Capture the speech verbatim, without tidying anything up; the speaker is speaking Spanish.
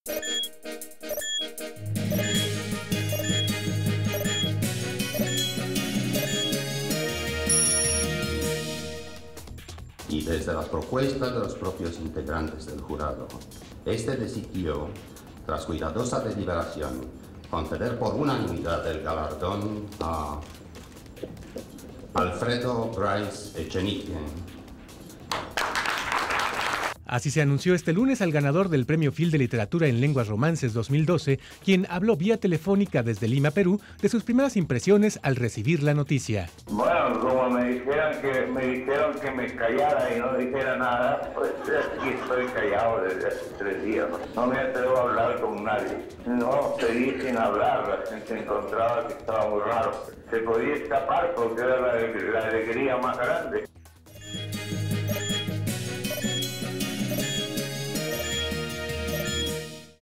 Y desde las propuestas de los propios integrantes del jurado, este decidió, tras cuidadosa deliberación, conceder por unanimidad el galardón a Alfredo Bryce Echenique. Así se anunció este lunes al ganador del Premio Phil de Literatura en Lenguas Romances dos mil doce, quien habló vía telefónica desde Lima, Perú, de sus primeras impresiones al recibir la noticia. Bueno, como me dijeron que me dijeron que me callara y no dijera nada, pues aquí estoy callado desde hace tres días. No me atrevo a hablar con nadie. No, seguí sin hablar, la gente encontraba que estaba muy raro. Se podía escapar porque era la, la alegría más grande.